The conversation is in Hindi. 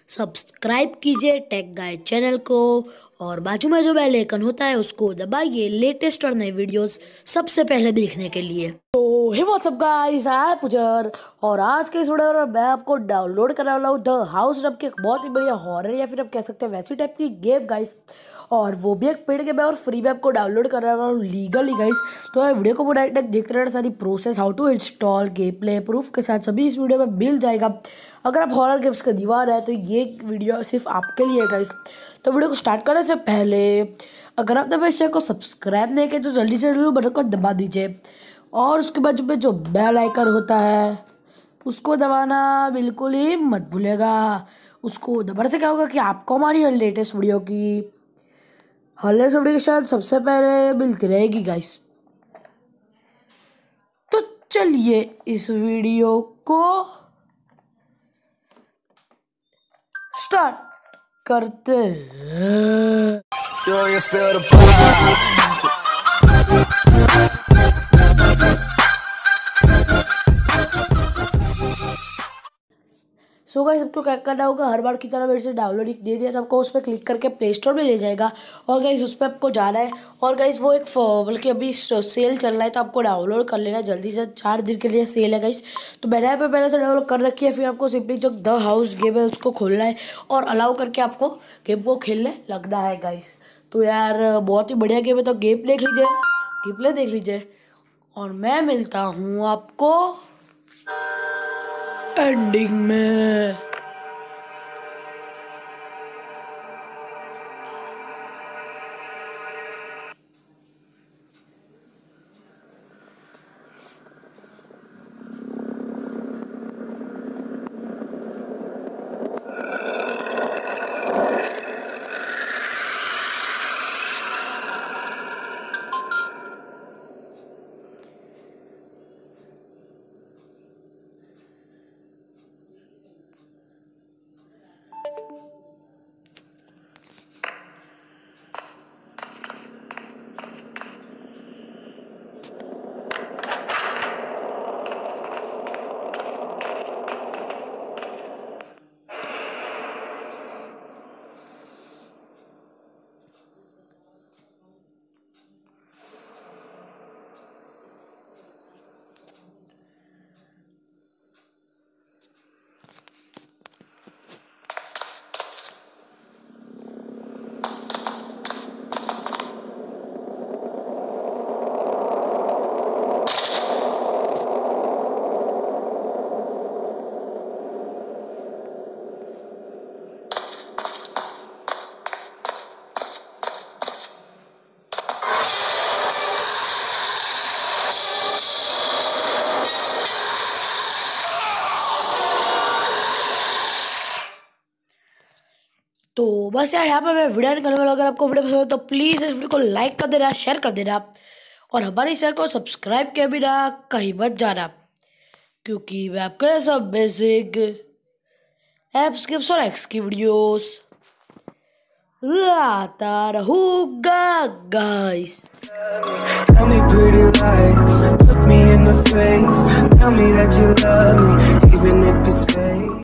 सब्सक्राइब कीजिए टेक गाइड चैनल को और बाजू में जो बेल आइकन होता है उसको दबाइए लेटेस्ट और नए वीडियोस सबसे पहले देखने के लिए। तो hey WhatsApp guys, I am Pujar और आज के इस वीडियो में मैं आपको डाउनलोड कराने वाला हूँ द हाउस नाम की एक बहुत ही बढ़िया हॉरर या फिर आप कह सकते हैं वैसी टाइप की गेम गाइस, और वो भी एक पेड गेम है और फ्री में आपको डाउनलोड कराने वाला हूँ लीगली गाइस। तो वीडियो को पूरा तक देखते रहना, सारी process how to install game play proof के साथ सभी इस वीडियो में मिल जाएगा। अगर आप हॉरर गेम्स का दीवार है तो ये वीडियो सिर्फ आपके लिए है गाइस। तो वीडियो को स्टार्ट करने से पहले अगर आपने मेरे चैनल को सब्सक्राइब नहीं किया तो जल्दी से बटन को दबा दीजिए और उसके बाद जो बेल आइकन होता है उसको दबाना बिल्कुल ही मत भूलेगा। उसको दबाने से क्या होगा कि आपको हमारी लेटेस्ट वीडियो की नोटिफिकेशन सबसे पहले मिलती रहेगी गाइस। तो चलिए इस वीडियो को स्टार्ट करते हैं। सो गाइस, सबको क्या करना होगा, हर बार की तरह मेरे से डाउनलोड दे दिया तो आपको उस पर क्लिक करके प्ले स्टोर में ले जाएगा और गाइस उस पर आपको जाना है। और गाइस वो एक बल्कि अभी सेल चल रहा है तो आपको डाउनलोड कर लेना जल्दी से, 4 दिन के लिए सेल है गाइस। तो मैंने यहाँ पे पहले से डाउनलोड कर रखी है, फिर आपको सिंपली जो द हाउस गेम है उसको खोलना है और अलाउ करके आपको गेम को खेलने लगना है गाइस। तो यार बहुत ही बढ़िया गेम है, तो गेम देख लीजिए, गेम प्ले देख लीजिए और मैं मिलता हूँ आपको एंडिंग में। तो बस यार यहाँ पे मैं वीडियो एंड करने वाला हूँ। अगर आपको वीडियो पसंद हो तो प्लीज़ इस वीडियो को लाइक कर देना, शेयर कर देना और हमारे चैनल को सब्सक्राइब किए बिना कहीं मत जाना, क्योंकि मैं आपके लिए सब बेसिक एप्स गिफ्ट्स और एक्स की वीडियोस लाता रहूँगा guys. Tell me pretty lies, look me in the face, tell me that you love me, even if it's fake.